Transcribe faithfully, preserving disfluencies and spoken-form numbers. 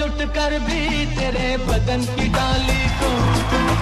लुट कर भी तेरे बदन की डाली को